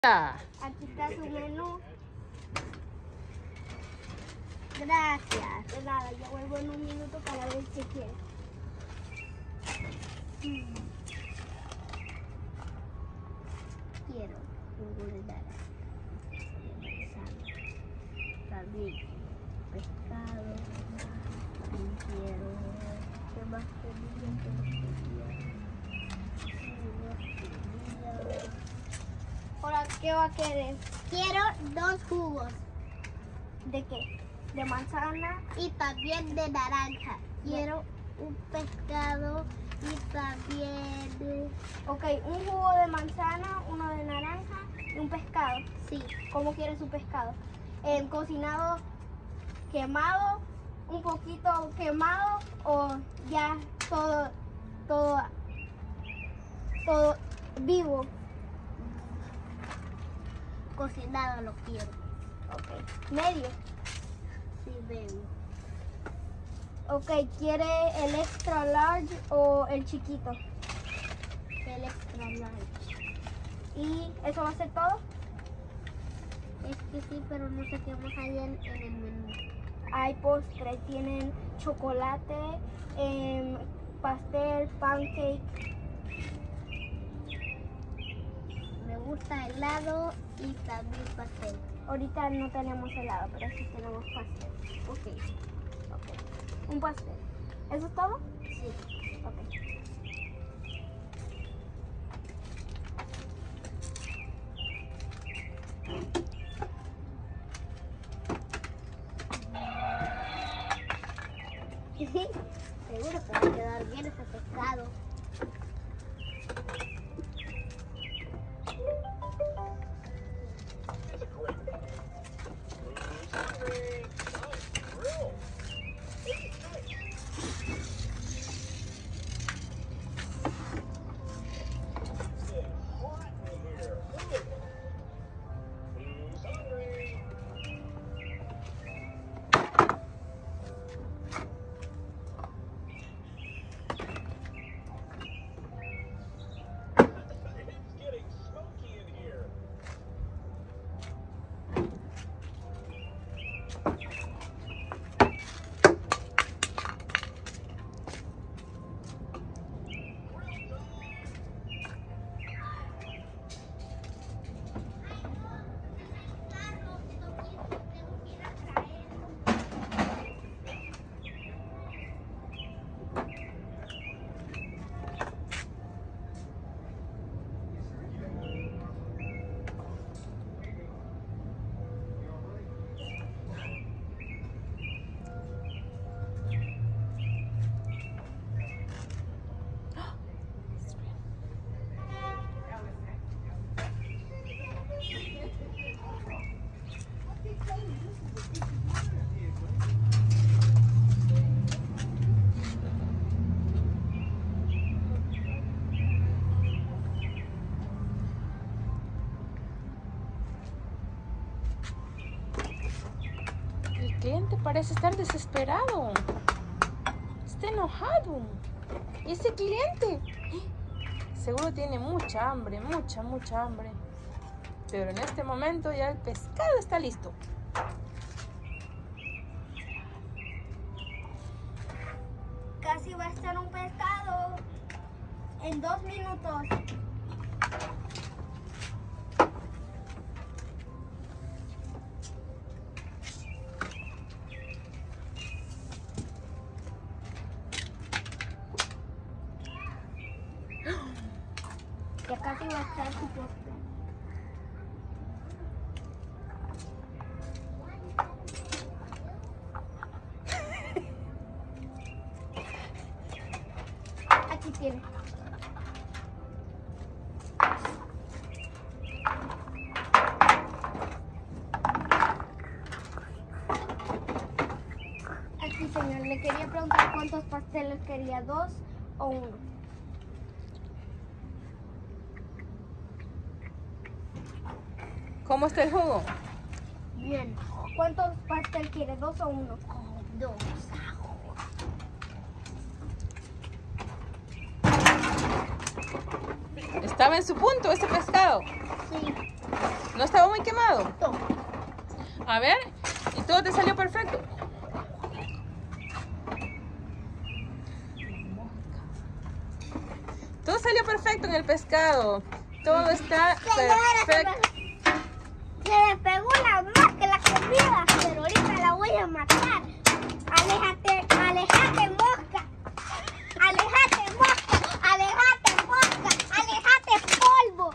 Aquí está su menú. Gracias. De nada, yo vuelvo en un minuto para ver qué quiere. Quiero jugo de naranja, también pescado. Quiero. ¿Qué más quería? Ahora, ¿qué va a querer? Quiero 2 jugos. ¿De qué? De manzana y también de naranja. Quiero un pescado y también... Ok, un jugo de manzana, uno de naranja y un pescado. Sí. ¿Cómo quiere su pescado? ¿Cocinado, quemado, un poquito quemado o ya todo vivo? Cocinado lo quiero. Ok. ¿Medio? Sí, medio. Ok, ¿quiere el extra large o el chiquito? El extra large. ¿Y eso va a ser todo? Es que sí, pero no sé qué más hay en el menú. Hay postre, tienen chocolate, pastel, pancake. Me gusta helado y también pastel. Ahorita no tenemos helado, pero sí tenemos pastel. Ok. Un pastel. ¿Eso es todo? Sí. Ok. Seguro que va a quedar bien ese pescado. El cliente parece estar desesperado. Está enojado. ¿Y ese cliente? Seguro tiene mucha hambre, mucha hambre. Pero en este momento ya el pescado está listo. Casi va a estar un pescado en 2 minutos. Ya casi va a estar su postre. Aquí tiene. Aquí, señor, le quería preguntar cuántos pasteles quería, 2 o 1. ¿Cómo está el jugo? Bien. ¿Cuántos pasteles quiere, 2 o 1? 2. ¿Estaba en su punto ese pescado? Sí. ¿No estaba muy quemado? No. A ver, ¿y todo te salió perfecto? Todo salió perfecto en el pescado. Todo está perfecto. Se le pegó la mosca la comida, pero ahorita la voy a matar. Aléjate, aléjate, mosca. Aléjate, mosca. Aléjate, mosca. Aléjate, polvo.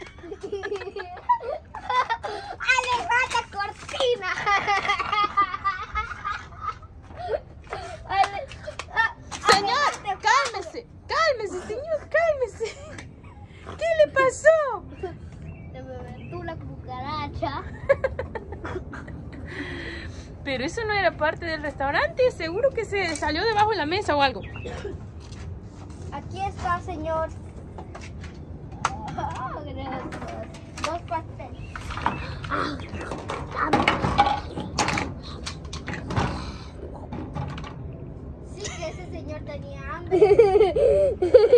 Aléjate, cortina. Señor, cálmese. Cálmese, señor, cálmese. ¿Qué le pasó? Se me metió la cucaracha. Pero eso no era parte del restaurante. Seguro que se salió debajo de la mesa o algo. Aquí está, señor. Gracias. 2 pasteles. Sí que ese señor tenía hambre.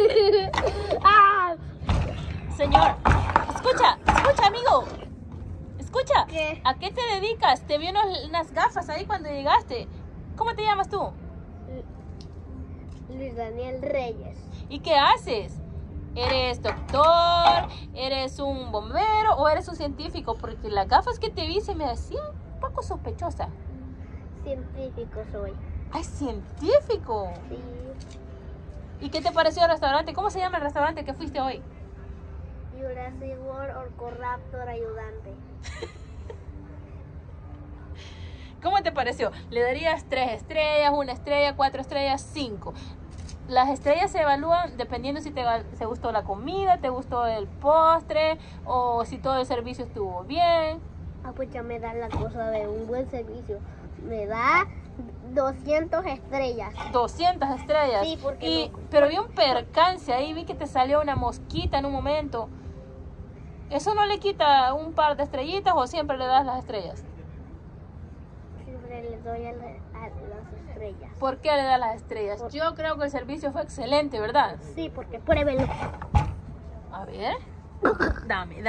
Señor, escucha, amigo. Escucha. ¿Qué? ¿A qué te dedicas? Te vi unas gafas ahí cuando llegaste. ¿Cómo te llamas tú? Luis Daniel Reyes. ¿Y qué haces? ¿Eres doctor? ¿Eres un bombero? ¿O eres un científico? Porque las gafas que te vi se me hacían un poco sospechosa. Científico soy. ¡Ay, científico! Sí. ¿Y qué te pareció el restaurante? ¿Cómo se llama el restaurante que fuiste hoy? Jurassic World Orcoraptor ayudante. ¿Cómo te pareció? ¿Le darías 3 estrellas, 1 estrella, 4 estrellas, 5? Las estrellas se evalúan dependiendo si te gustó la comida, te gustó el postre o si todo el servicio estuvo bien. Ah, pues ya me da la cosa de un buen servicio. Me da 200 estrellas. 200 estrellas. Sí, porque pero vi un percance ahí, vi que te salió una mosquita en un momento. ¿Eso no le quita un par de estrellitas o siempre le das las estrellas? Siempre le doy a las estrellas. ¿Por qué le das las estrellas? Yo creo que el servicio fue excelente, ¿verdad? Sí, porque pruébelo. A ver. Dame.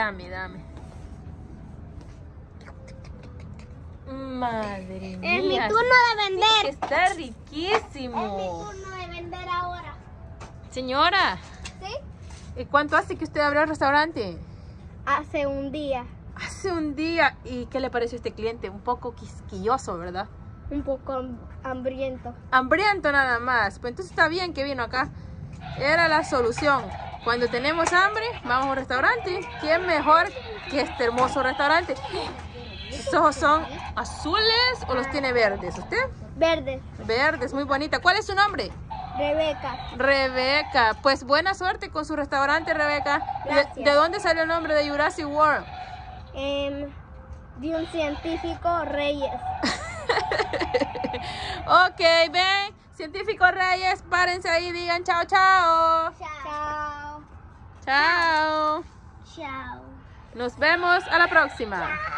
Madre mía. Es mi turno de vender. Sí, que está Es mi riquísimo. turno de vender ahora. Señora, ¿Sí? ¿y cuánto hace que usted abrió el restaurante? Hace un día. Hace un día. ¿Y qué le pareció a este cliente? Un poco quisquilloso, ¿verdad? Un poco hambriento. Hambriento nada más. Pues entonces está bien que vino acá. Era la solución. Cuando tenemos hambre, vamos a un restaurante. ¿Quién mejor que este hermoso restaurante? ¿Sus ojos son azules o los tiene verdes? ¿Usted? Verde. Verdes, muy bonita. ¿Cuál es su nombre? Rebeca. Rebeca. Pues buena suerte con su restaurante, Rebeca. Gracias. ¿De dónde salió el nombre de Jurassic World? De un científico Reyes. Ok, ven. Científico Reyes, párense ahí y digan chao, chao. Chao. Chao. Chao. Nos vemos a la próxima.